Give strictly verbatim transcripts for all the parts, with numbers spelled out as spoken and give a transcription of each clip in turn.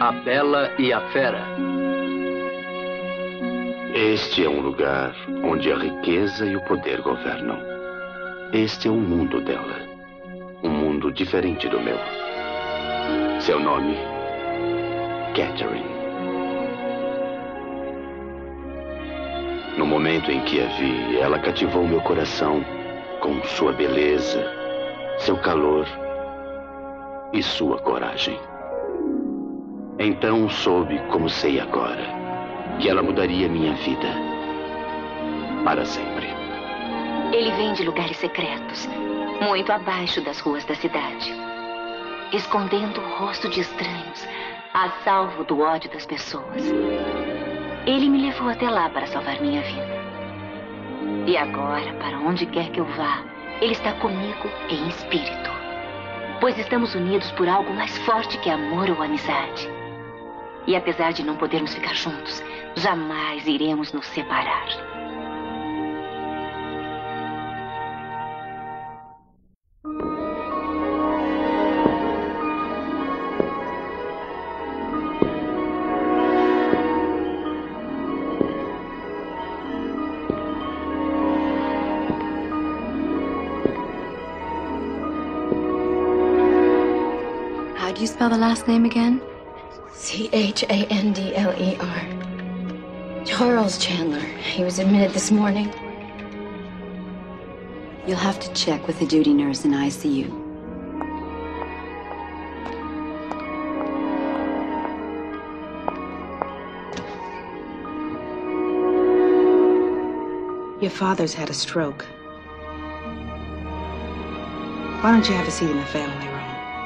A Bela e a Fera. Este é um lugar onde a riqueza e o poder governam. Este é o mundo dela. Um mundo diferente do meu. Seu nome, Catherine. No momento em que a vi, ela cativou meu coração com sua beleza, seu calor e sua coragem. Então soube, como sei agora, que ela mudaria minha vida para sempre. Ele vem de lugares secretos, muito abaixo das ruas da cidade, escondendo o rosto de estranhos, a salvo do ódio das pessoas. Ele me levou até lá para salvar minha vida. E agora, para onde quer que eu vá, ele está comigo em espírito. Pois estamos unidos por algo mais forte que amor ou amizade. E apesar de não podermos ficar juntos, jamais iremos nos separar. How do you spell the last name again? C H A N D L E R. Charles Chandler. He was admitted this morning. You'll have to check with the duty nurse in I C U. Your father's had a stroke. Why don't you have a seat in the family room?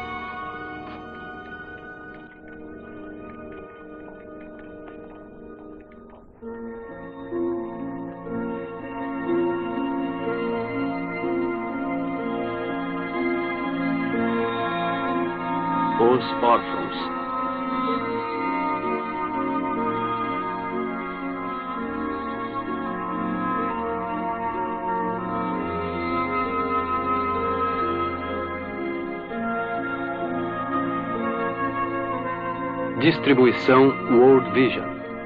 Os órfãos. Distribuição World Vision.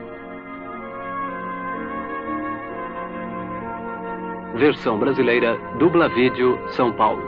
Versão brasileira, Dubla Vídeo, São Paulo.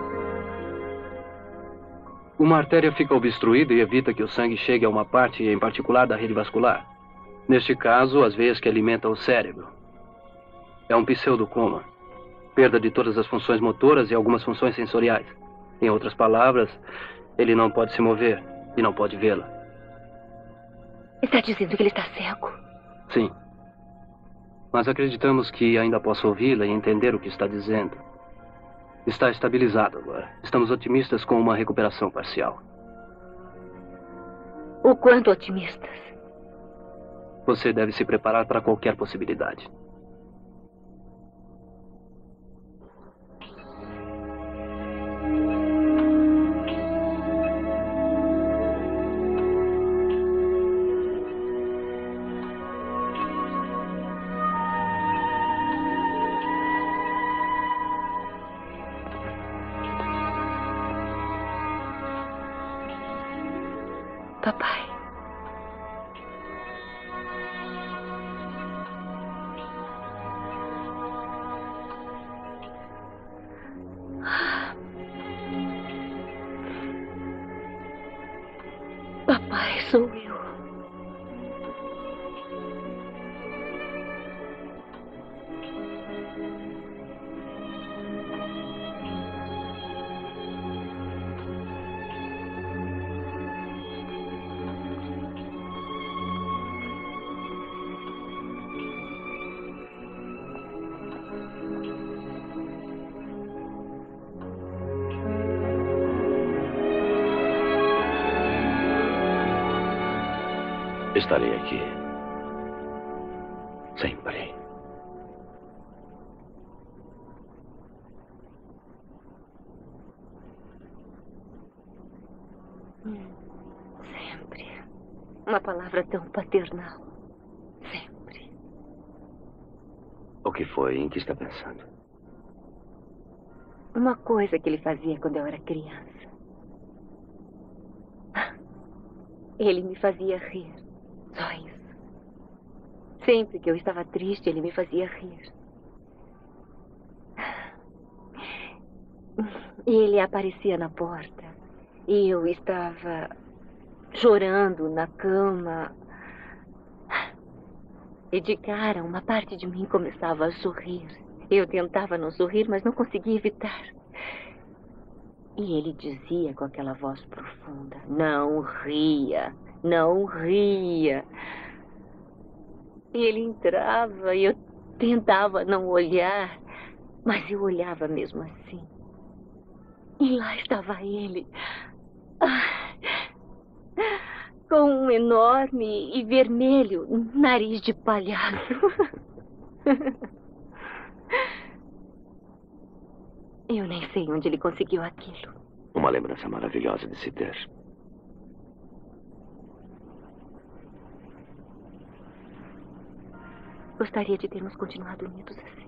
Uma artéria fica obstruída e evita que o sangue chegue a uma parte em particular da rede vascular. Neste caso, as veias que alimentam o cérebro. É um pseudocoma. Perda de todas as funções motoras e algumas funções sensoriais. Em outras palavras, ele não pode se mover e não pode vê-la. Está dizendo que ele está cego? Sim. Mas acreditamos que ainda possa ouvi-la e entender o que está dizendo. Está estabilizado agora. Estamos otimistas com uma recuperação parcial. O quanto otimistas? Você deve se preparar para qualquer possibilidade. Papai. Papai, sou eu. Estarei aqui. Sempre. Sempre. Uma palavra tão paternal. Sempre. O que foi? Em que está pensando? Uma coisa que ele fazia quando eu era criança. Ele me fazia rir. Só isso. Sempre que eu estava triste, ele me fazia rir. Ele aparecia na porta e eu estava chorando na cama. E de cara, uma parte de mim começava a sorrir. Eu tentava não sorrir, mas não conseguia evitar. E ele dizia com aquela voz profunda: não ria, não ria. E ele entrava e eu tentava não olhar, mas eu olhava mesmo assim. E lá estava ele, com um enorme e vermelho nariz de palhaço. Eu nem sei onde ele conseguiu aquilo. Uma lembrança maravilhosa de se ter. Gostaria de termos continuado unidos assim.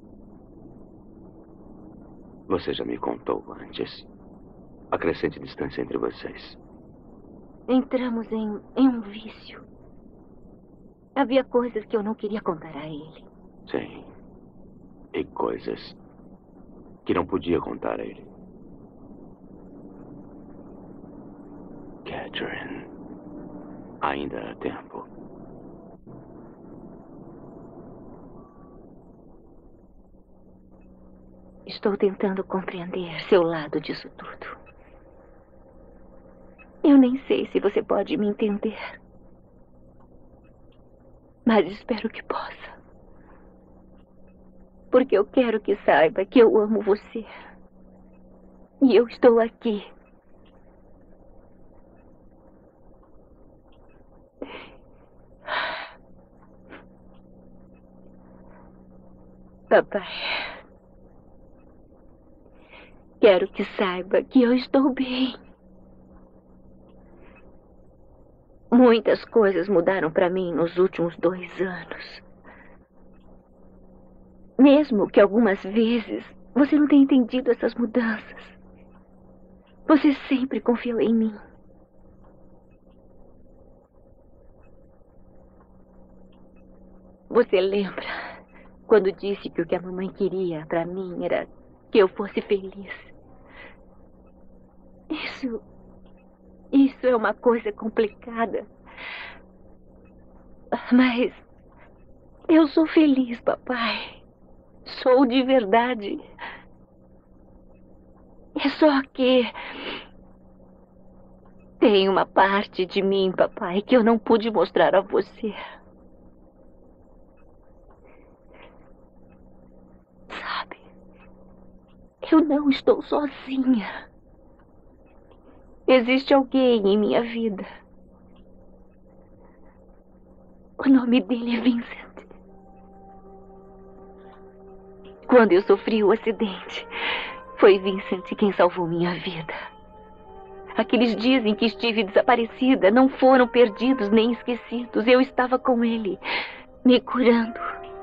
Você já me contou antes. A crescente distância entre vocês. Entramos em, em um vício. Havia coisas que eu não queria contar a ele. Sim. E coisas que não podia contar a ele. Catherine, ainda há tempo. Estou tentando compreender seu lado disso tudo. Eu nem sei se você pode me entender. Mas espero que possa. Porque eu quero que saiba que eu amo você. E eu estou aqui. Papai, quero que saiba que eu estou bem. Muitas coisas mudaram para mim nos últimos dois anos. Mesmo que algumas vezes você não tenha entendido essas mudanças, você sempre confiou em mim. Você lembra quando disse que o que a mamãe queria para mim era que eu fosse feliz? Isso... Isso é uma coisa complicada. Mas eu sou feliz, papai. Sou de verdade. É só que tem uma parte de mim, papai, que eu não pude mostrar a você. Sabe, eu não estou sozinha. Existe alguém em minha vida. O nome dele é Vincent. Quando eu sofri o acidente, foi Vincent quem salvou minha vida. Aqueles dias em que estive desaparecida não foram perdidos nem esquecidos. Eu estava com ele, me curando.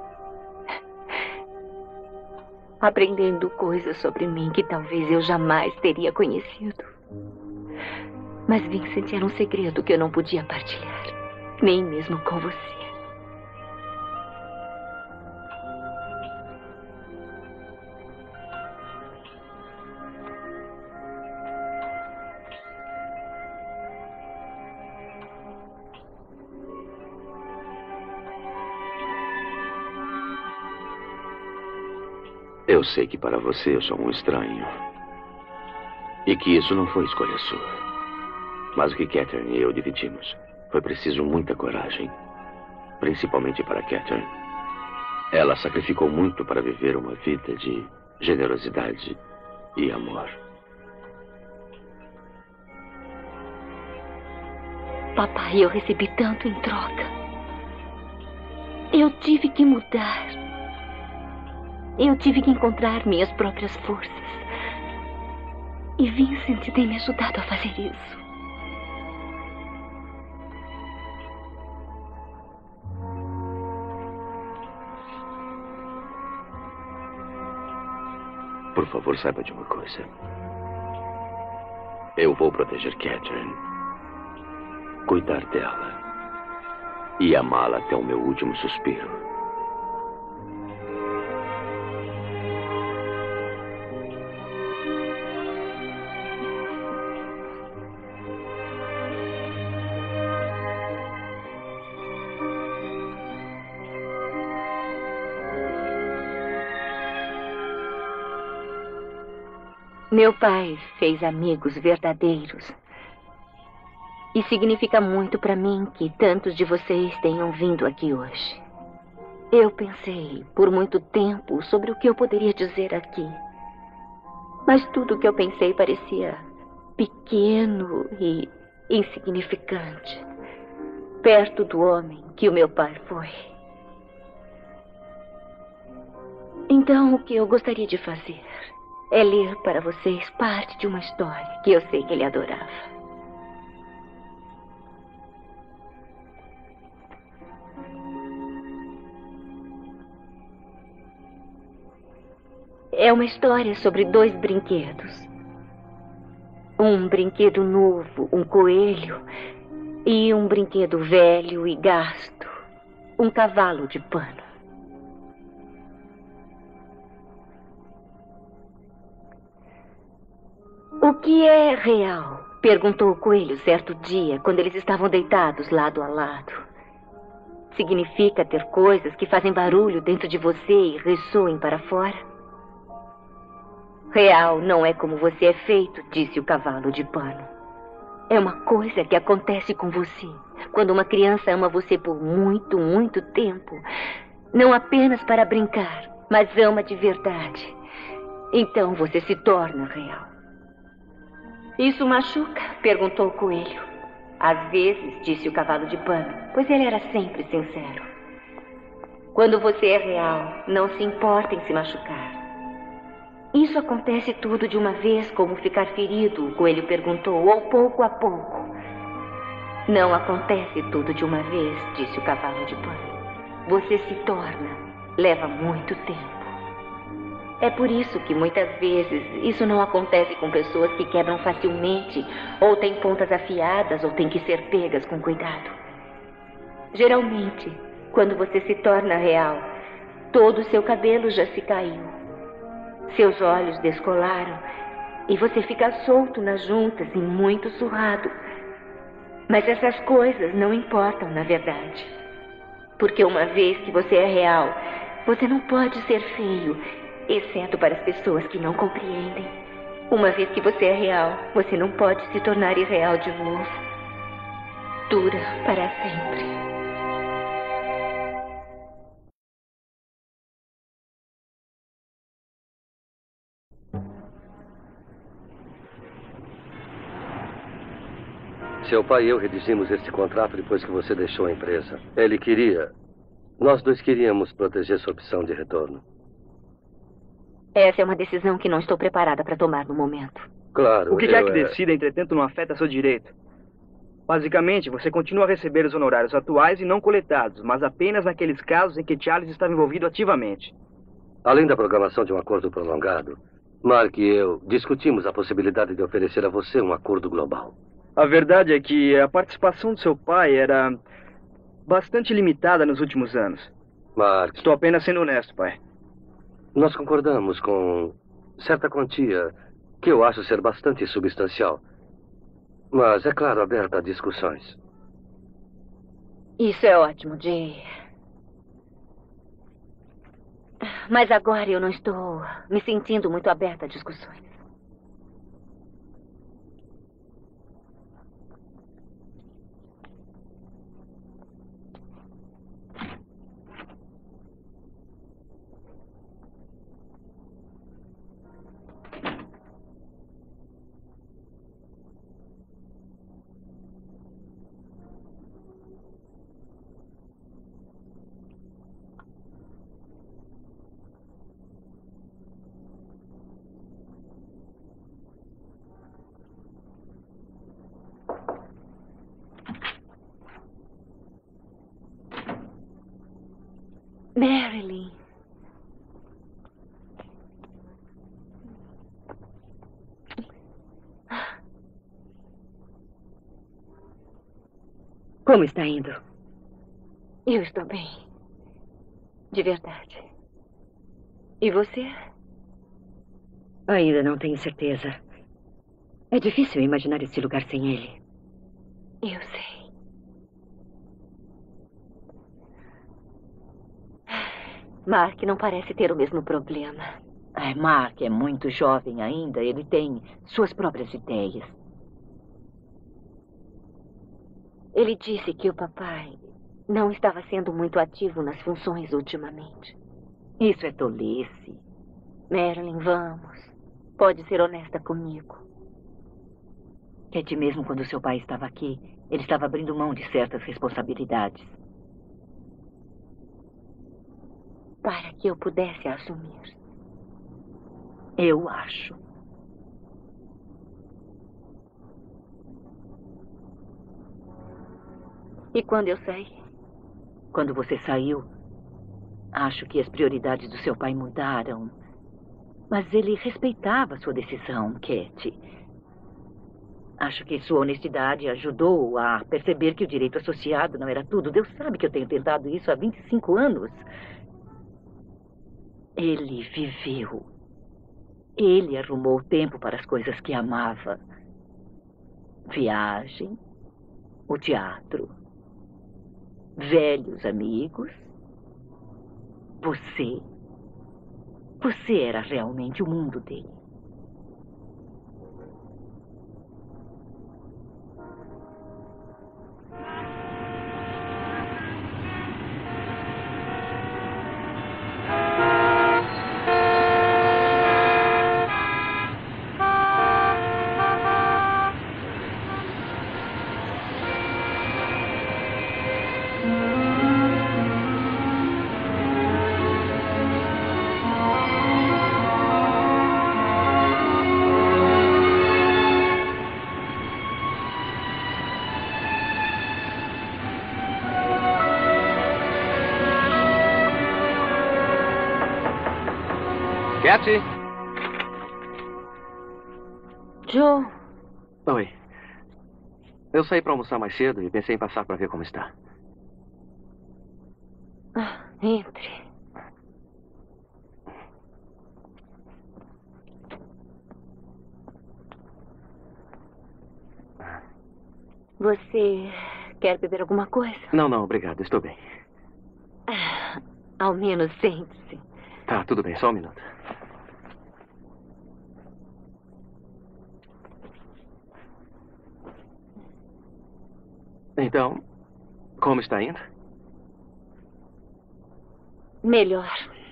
Aprendendo coisas sobre mim que talvez eu jamais teria conhecido. Mas Vincent era um segredo que eu não podia partilhar, nem mesmo com você. Eu sei que para você eu sou um estranho. E que isso não foi escolha sua. Mas o que Catherine e eu dividimos foi preciso muita coragem. Principalmente para Catherine. Ela sacrificou muito para viver uma vida de generosidade e amor. Papai, eu recebi tanto em troca. Eu tive que mudar. Eu tive que encontrar minhas próprias forças. E Vincent tem me ajudado a fazer isso. Por favor, saiba de uma coisa. Eu vou proteger Catherine. cuidar dela e amá-la até o meu último suspiro. Meu pai fez amigos verdadeiros. E significa muito para mim que tantos de vocês tenham vindo aqui hoje. Eu pensei por muito tempo sobre o que eu poderia dizer aqui. Mas tudo o que eu pensei parecia pequeno e insignificante, perto do homem que o meu pai foi. Então, o que eu gostaria de fazer é ler para vocês parte de uma história que eu sei que ele adorava. É uma história sobre dois brinquedos. Um brinquedo novo, um coelho, e um brinquedo velho e gasto, um cavalo de pano. O que é real? Perguntou o coelho certo dia, quando eles estavam deitados lado a lado. Significa ter coisas que fazem barulho dentro de você e ressoem para fora? Real não é como você é feito, disse o cavalo de pano. É uma coisa que acontece com você quando uma criança ama você por muito, muito tempo. Não apenas para brincar, mas ama de verdade. Então você se torna real. Isso machuca? Perguntou o coelho. Às vezes, disse o cavalo de pano, pois ele era sempre sincero. Quando você é real, não se importa em se machucar. Isso acontece tudo de uma vez, como ficar ferido, o coelho perguntou, ou pouco a pouco. Não acontece tudo de uma vez, disse o cavalo de pano. Você se torna, leva muito tempo. É por isso que muitas vezes isso não acontece com pessoas que quebram facilmente, ou têm pontas afiadas, ou têm que ser pegas com cuidado. Geralmente, quando você se torna real, todo o seu cabelo já se caiu. Seus olhos descolaram e você fica solto nas juntas e muito surrado. Mas essas coisas não importam, na verdade. Porque uma vez que você é real, você não pode ser feio, exceto para as pessoas que não compreendem. Uma vez que você é real, você não pode se tornar irreal de novo. Dura para sempre. Seu pai e eu redigimos este contrato depois que você deixou a empresa. Ele queria... Nós dois queríamos proteger sua opção de retorno. Essa é uma decisão que não estou preparada para tomar no momento. Claro, O que quer eu, que é... decida, entretanto, não afeta seu direito. Basicamente, você continua a receber os honorários atuais e não coletados, mas apenas naqueles casos em que Charles estava envolvido ativamente. Além da programação de um acordo prolongado, Mark e eu discutimos a possibilidade de oferecer a você um acordo global. A verdade é que a participação do seu pai era bastante limitada nos últimos anos. Mark... Estou apenas sendo honesto, pai. Nós concordamos com certa quantia que eu acho ser bastante substancial. Mas, é claro, aberta a discussões. Isso é ótimo, Jay. Mas agora eu não estou me sentindo muito aberta a discussões. Como está indo? Eu estou bem. De verdade. E você? Ainda não tenho certeza. É difícil imaginar esse lugar sem ele. Eu sei. Mark não parece ter o mesmo problema. É, Mark é muito jovem ainda. Ele tem suas próprias ideias. Ele disse que o papai não estava sendo muito ativo nas funções ultimamente. Isso é tolice. Marilyn, vamos. Pode ser honesta comigo. Cat, mesmo quando seu pai estava aqui, ele estava abrindo mão de certas responsabilidades. Para que eu pudesse assumir. Eu acho. E quando eu saí? Quando você saiu, acho que as prioridades do seu pai mudaram. Mas ele respeitava sua decisão, Cat. Acho que sua honestidade ajudou a perceber que o direito associado não era tudo. Deus sabe que eu tenho tentado isso há vinte e cinco anos. Ele viveu. Ele arrumou tempo para as coisas que amava. Viagem, o teatro, velhos amigos. Você. Você era realmente o mundo dele. Cat? Joe. Oi. Eu saí para almoçar mais cedo e pensei em passar para ver como está. Ah, entre. Você quer beber alguma coisa? Não, não, obrigado. Estou bem. Ah, ao menos sente-se. Tá, tudo bem. Só um minuto. Então, como está indo? Melhor.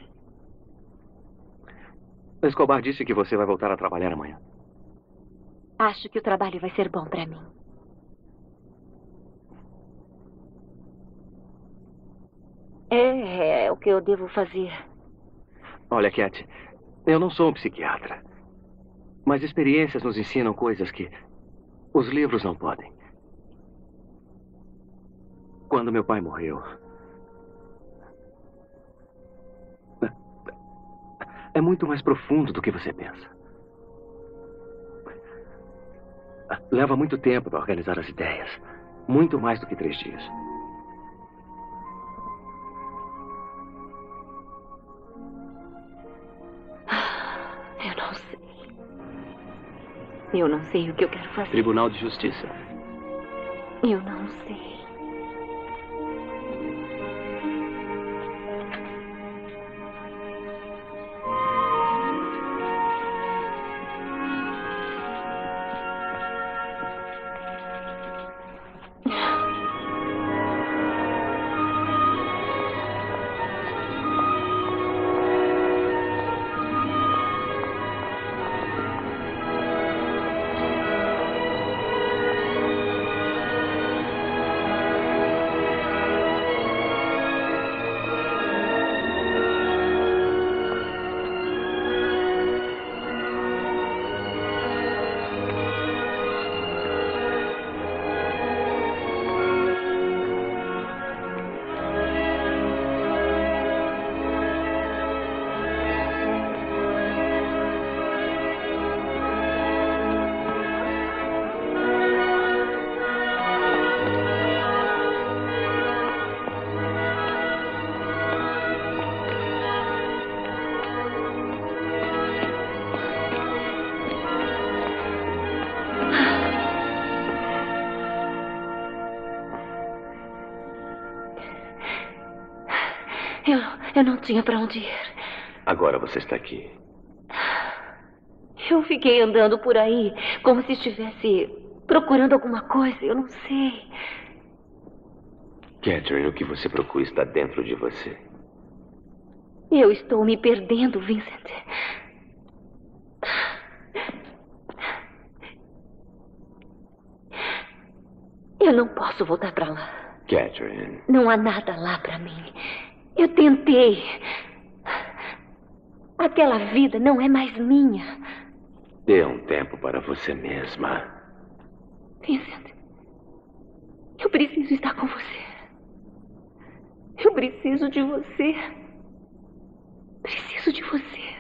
Escobar disse que você vai voltar a trabalhar amanhã. Acho que o trabalho vai ser bom para mim. É, é o que eu devo fazer. Olha, Cat, eu não sou um psiquiatra. Mas experiências nos ensinam coisas que os livros não podem. Quando meu pai morreu, é muito mais profundo do que você pensa. Leva muito tempo para organizar as ideias. Muito mais do que três dias. Eu não sei. Eu não sei o que eu quero fazer. Tribunal de Justiça. Eu não sei. Eu não tinha para onde ir. Agora você está aqui. Eu fiquei andando por aí como se estivesse procurando alguma coisa. Eu não sei. Catherine, o que você procura está dentro de você. Eu estou me perdendo, Vincent. Eu não posso voltar para lá. Catherine. Não há nada lá para mim. Eu tentei. Aquela vida não é mais minha. Dê um tempo para você mesma. Vincent, eu preciso estar com você. Eu preciso de você. Preciso de você.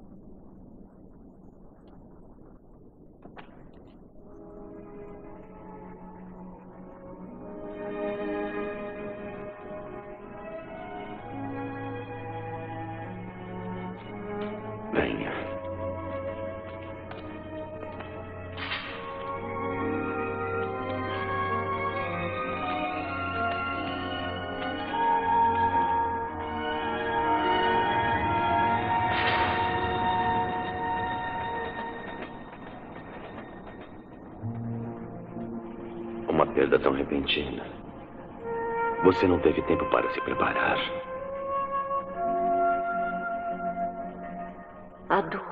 Venha. Uma perda tão repentina. Você não teve tempo para se preparar. A dor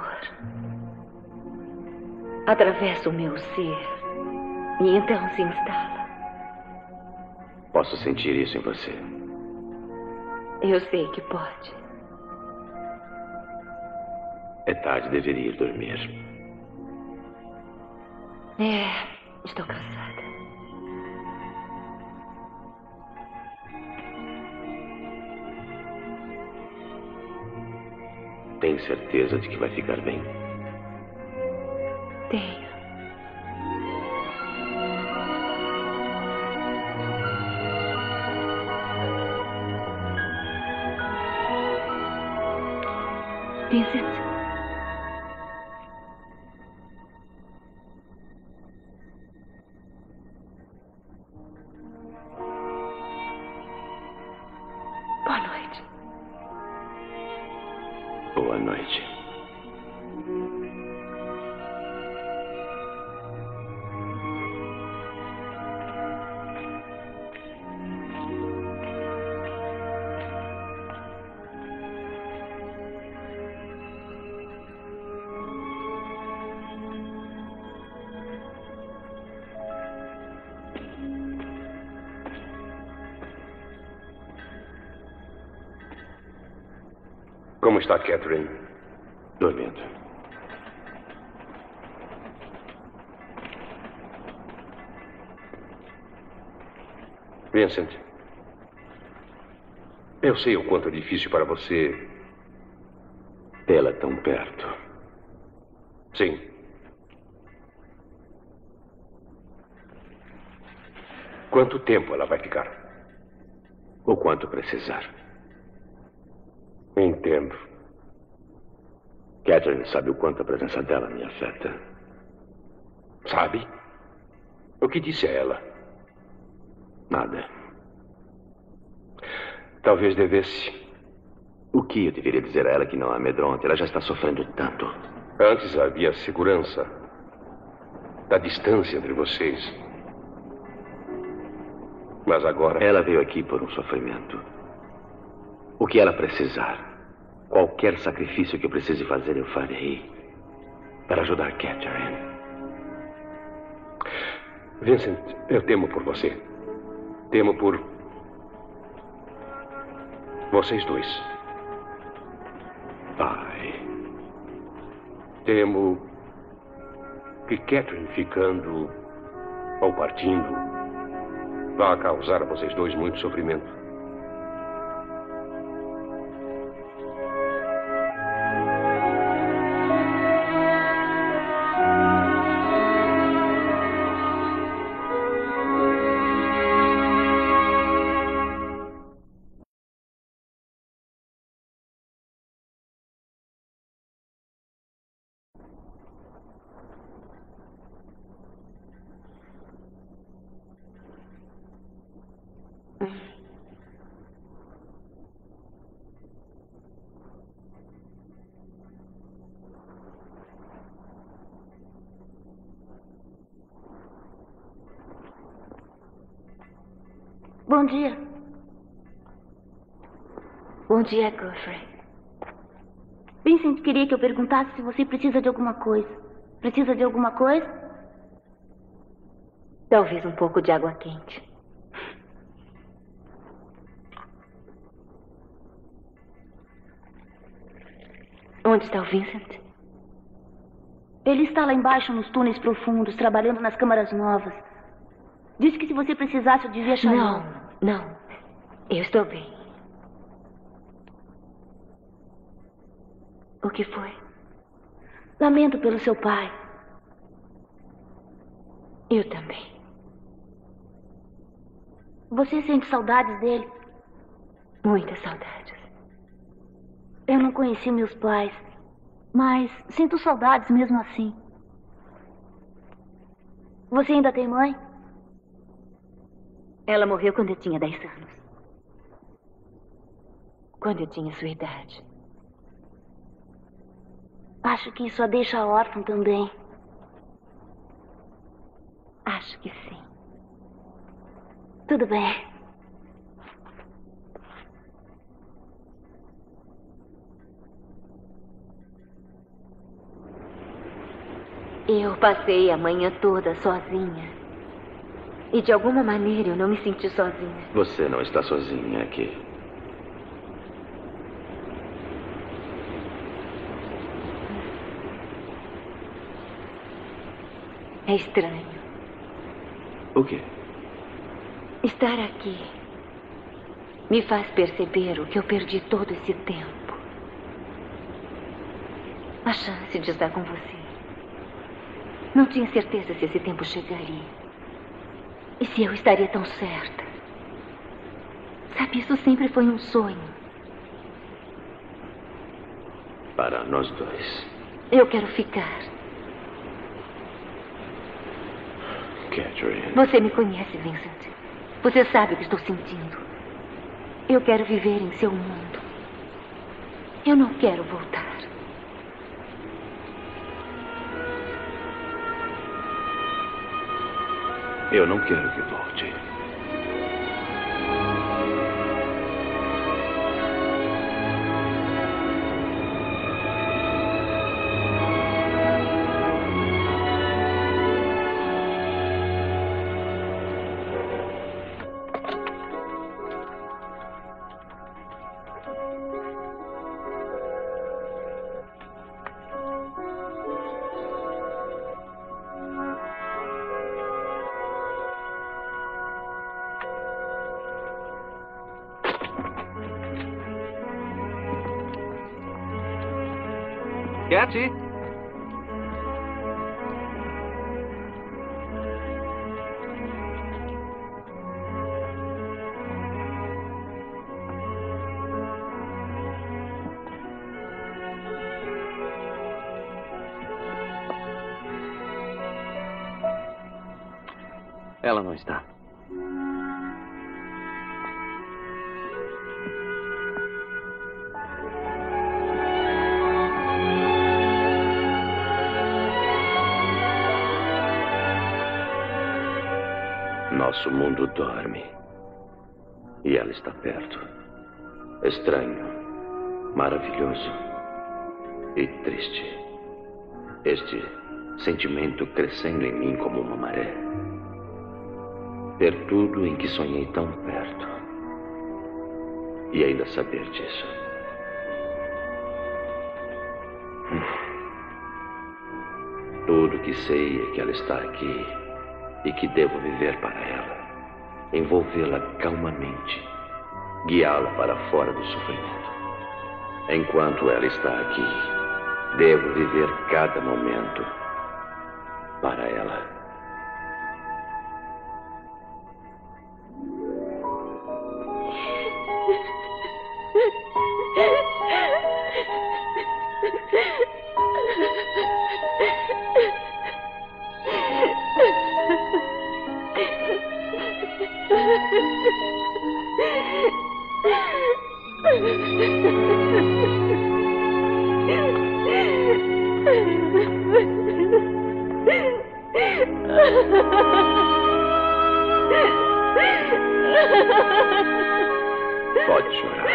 atravessa o meu ser e então se instala. Posso sentir isso em você. Eu sei que pode. É tarde, deveria ir dormir. É, estou cansada. Tem certeza de que vai ficar bem? Tenho. Vincent. Boa noite. Boa noite. Como está Catherine? Dormindo. Vincent, eu sei o quanto é difícil para você tê-la tão perto. Sim. Quanto tempo ela vai ficar? O quanto precisar. Entendo. Catherine sabe o quanto a presença dela me afeta. Sabe? O que disse a ela? Nada. Talvez devesse. O que eu deveria dizer a ela que não a amedronte? Ela já está sofrendo tanto. Antes havia segurança da distância entre vocês. Mas agora... Ela veio aqui por um sofrimento. O que ela precisar. Qualquer sacrifício que eu precise fazer, eu farei. Para ajudar Catherine. Vincent, eu temo por você. Temo por... vocês dois. Pai. Temo que Catherine ficando ou partindo vá causar a vocês dois muito sofrimento. Bom dia. Bom dia, Godfrey. Vincent queria que eu perguntasse se você precisa de alguma coisa. Precisa de alguma coisa? Talvez um pouco de água quente. Onde está o Vincent? Ele está lá embaixo nos túneis profundos, trabalhando nas câmaras novas. Disse que se você precisasse eu devia chamar. Não, não. Eu estou bem. O que foi? Lamento pelo seu pai. Eu também. Você sente saudades dele? Muitas saudades. Eu não conheci meus pais, mas sinto saudades mesmo assim. Você ainda tem mãe? Ela morreu quando eu tinha dez anos. Quando eu tinha sua idade. Acho que isso a deixa órfã também. Acho que sim. Tudo bem. Eu passei a manhã toda sozinha. E de alguma maneira eu não me senti sozinha. Você não está sozinha aqui. É estranho. O quê? Estar aqui me faz perceber o que eu perdi todo esse tempo. A chance de estar com você. Não tinha certeza se esse tempo chegaria. E se eu estaria tão certa. Sabe, isso sempre foi um sonho. Para nós dois. Eu quero ficar. Catherine. Você me conhece, Vincent. Você sabe o que estou sentindo. Eu quero viver em seu mundo. Eu não quero voltar. Eu não quero que volte. Cathy? Ela não está. Nosso mundo dorme. E ela está perto. Estranho, maravilhoso e triste. Este sentimento crescendo em mim como uma maré. Ver tudo em que sonhei tão perto. E ainda saber disso. Tudo que sei é que ela está aqui. E que devo viver para ela, envolvê-la calmamente, guiá-la para fora do sofrimento. Enquanto ela está aqui, devo viver cada momento para ela. Pode chorar.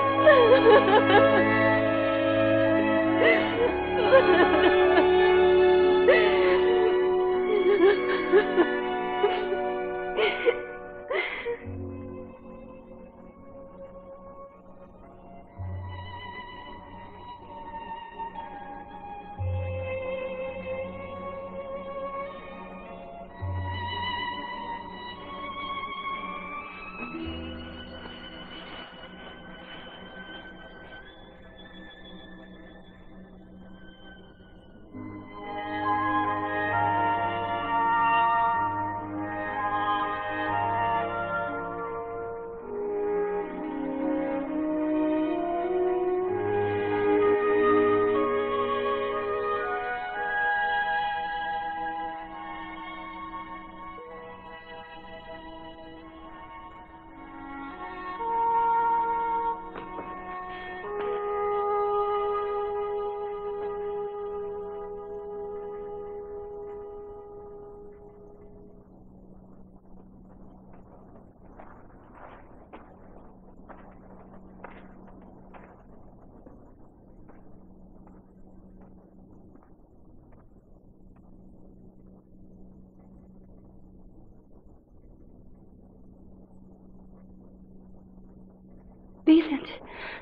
Vincent.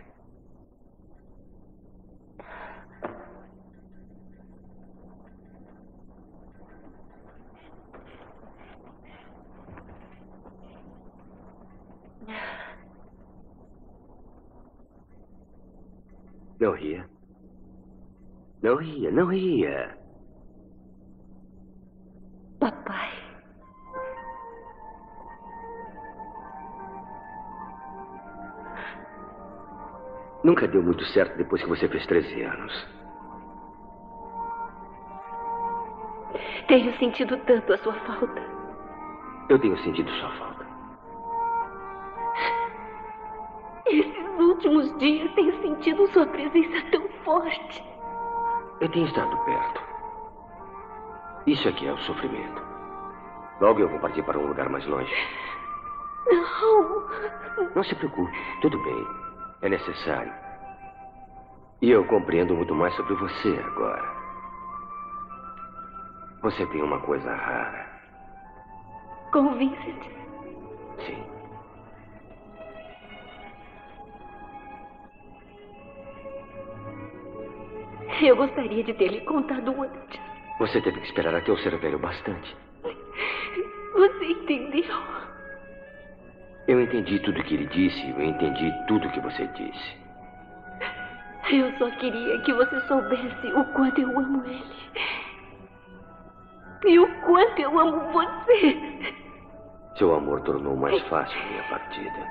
Não ria. Não ria, não ria. Papai. Nunca deu muito certo depois que você fez treze anos. Tenho sentido tanto a sua falta. Eu tenho sentido sua falta. Esses últimos dias tenho sentido sua presença tão forte. Eu tenho estado perto. Isso aqui é o sofrimento. Logo eu vou partir para um lugar mais longe. Não. Não se preocupe. Tudo bem. É necessário. E eu compreendo muito mais sobre você agora. Você tem uma coisa rara. Com o Vincent? Sim. Eu gostaria de ter lhe contado antes. Você teve que esperar até eu ser velho bastante. Você entendeu? Eu entendi tudo que ele disse. Eu entendi tudo que você disse. Eu só queria que você soubesse o quanto eu amo ele. E o quanto eu amo você. Seu amor tornou mais fácil a minha partida.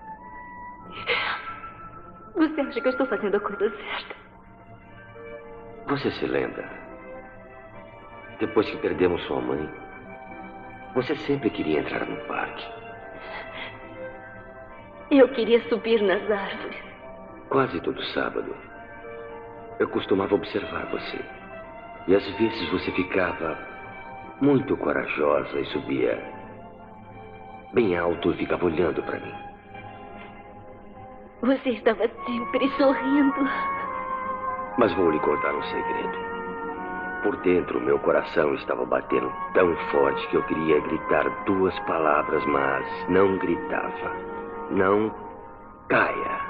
Você acha que eu estou fazendo a coisa certa? Você se lembra? Depois que perdemos sua mãe, você sempre queria entrar no parque. Eu queria subir nas árvores. Quase todo sábado, eu costumava observar você. E às vezes você ficava muito corajosa e subia bem alto e ficava olhando para mim. Você estava sempre sorrindo. Mas vou lhe contar um segredo. Por dentro, meu coração estava batendo tão forte que eu queria gritar duas palavras, mas não gritava. Não caia.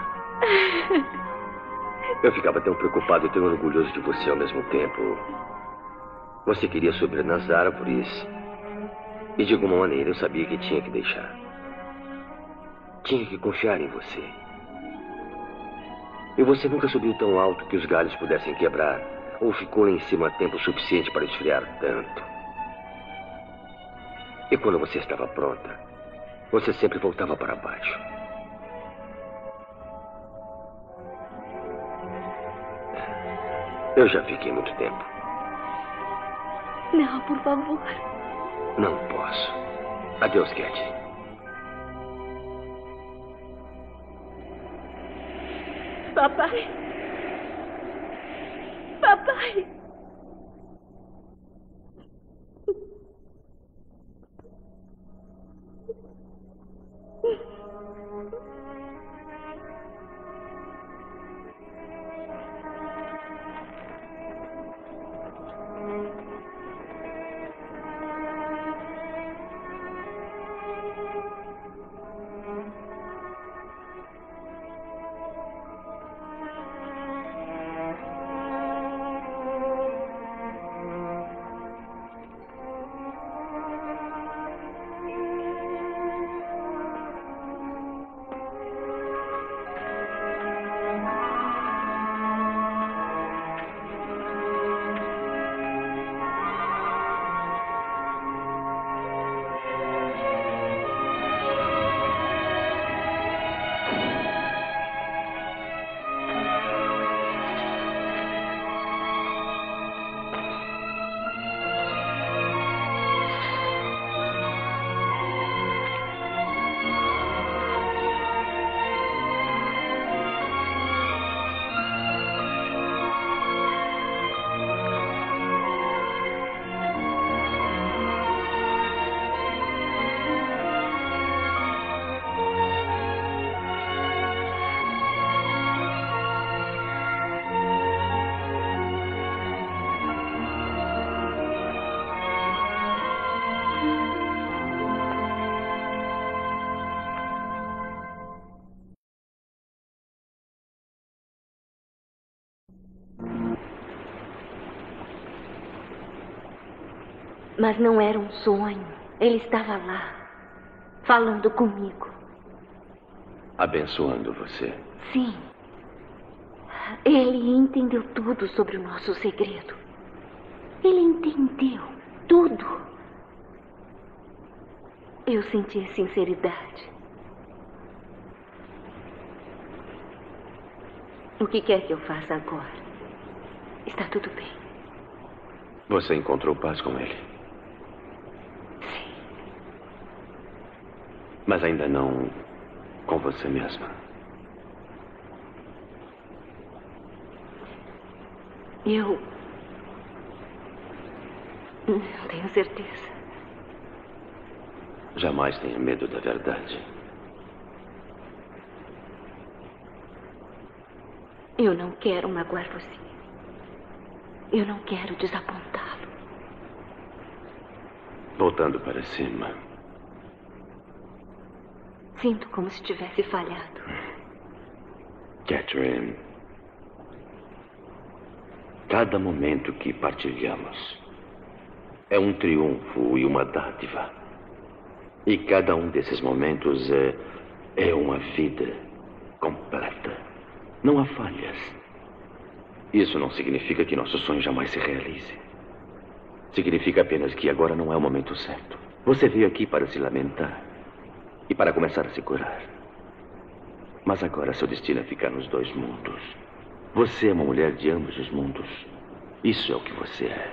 Eu ficava tão preocupado e tão orgulhoso de você ao mesmo tempo. Você queria subir nas árvores. E de alguma maneira eu sabia que tinha que deixar. Tinha que confiar em você. E você nunca subiu tão alto que os galhos pudessem quebrar, ou ficou lá em cima tempo suficiente para esfriar tanto. E quando você estava pronta, você sempre voltava para baixo. Eu já fiquei muito tempo. Não, por favor. Não posso. Adeus, Cat. Papai. Papai. Mas não era um sonho. Ele estava lá, falando comigo. Abençoando você. Sim. Ele entendeu tudo sobre o nosso segredo. Ele entendeu tudo. Eu senti a sinceridade. O que quer que eu faça agora? Está tudo bem. Você encontrou paz com ele? Sim. Mas ainda não com você mesma? Eu... não tenho certeza. Jamais tenha medo da verdade. Eu não quero magoar você. Eu não quero desapontá-lo. Voltando para cima. Sinto como se tivesse falhado. Catherine, cada momento que partilhamos é um triunfo e uma dádiva. E cada um desses momentos é, é uma vida completa. Não há falhas. Isso não significa que nosso sonho jamais se realize. Significa apenas que agora não é o momento certo. Você veio aqui para se lamentar e para começar a se curar. Mas agora seu destino é ficar nos dois mundos. Você é uma mulher de ambos os mundos. Isso é o que você é.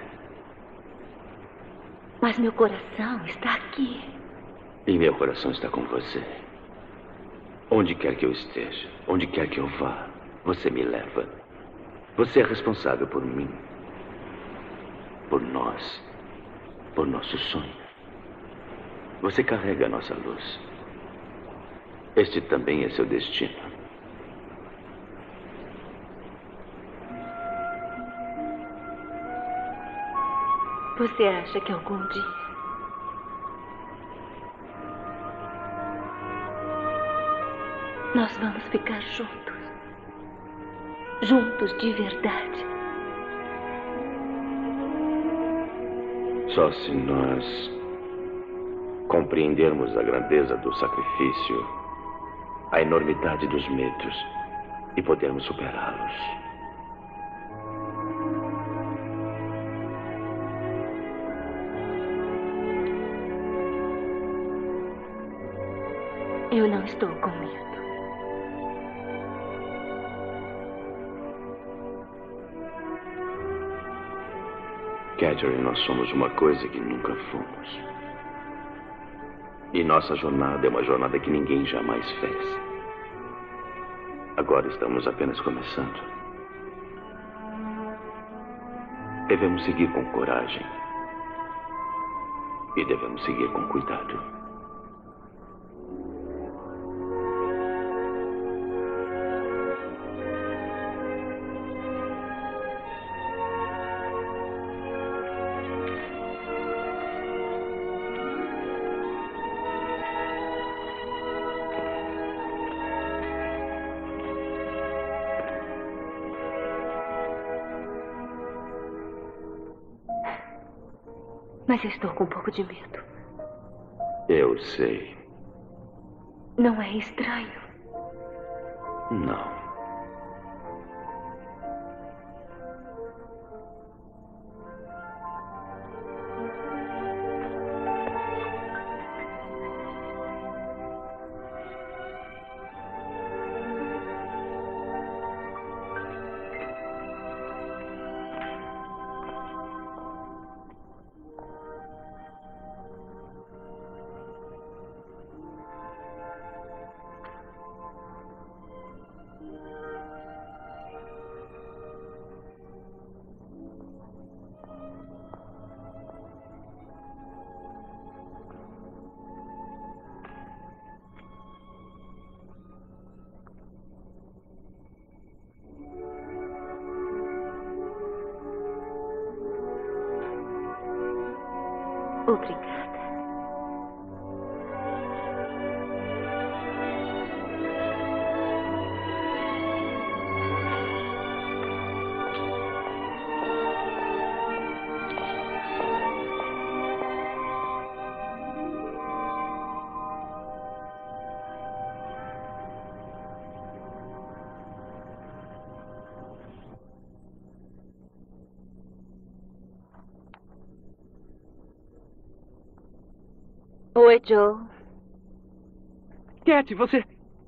Mas meu coração está aqui. E meu coração está com você. Onde quer que eu esteja, onde quer que eu vá, você me leva. Você é responsável por mim, por nós, por nosso sonho. Você carrega a nossa luz. Este também é seu destino. Você acha que algum dia nós vamos ficar juntos? Juntos de verdade? Só se nós compreendermos a grandeza do sacrifício, a enormidade dos medos e podermos superá-los. Eu não estou com medo. Catherine, nós somos uma coisa que nunca fomos. E nossa jornada é uma jornada que ninguém jamais fez. Agora estamos apenas começando. Devemos seguir com coragem. E devemos seguir com cuidado. Mas eu estou com um pouco de medo. Eu sei. Não é estranho? Não. Obrigada. Oi, Joe. Cat, você...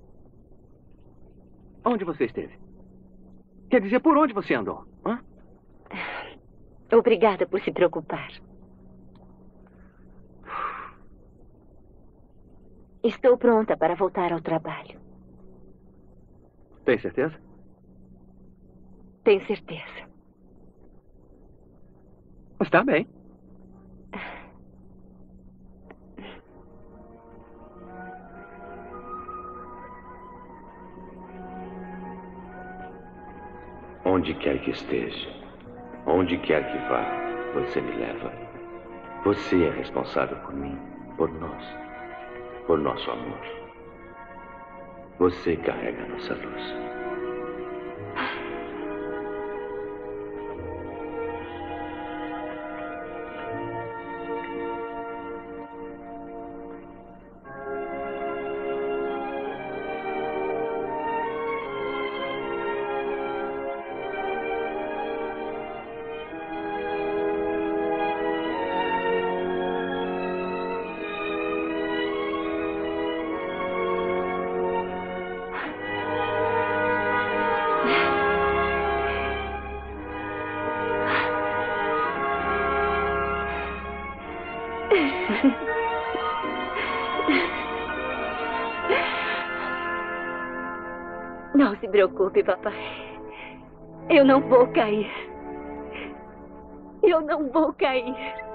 Onde você esteve? Quer dizer, por onde você andou? Hã? Obrigada por se preocupar. Estou pronta para voltar ao trabalho. Tem certeza? Tenho certeza. Está bem. Onde quer que esteja, onde quer que vá, você me leva. Você é responsável por mim, por nós, por nosso amor. Você carrega a nossa luz. Não se preocupe, papai. Eu não vou cair. Eu não vou cair.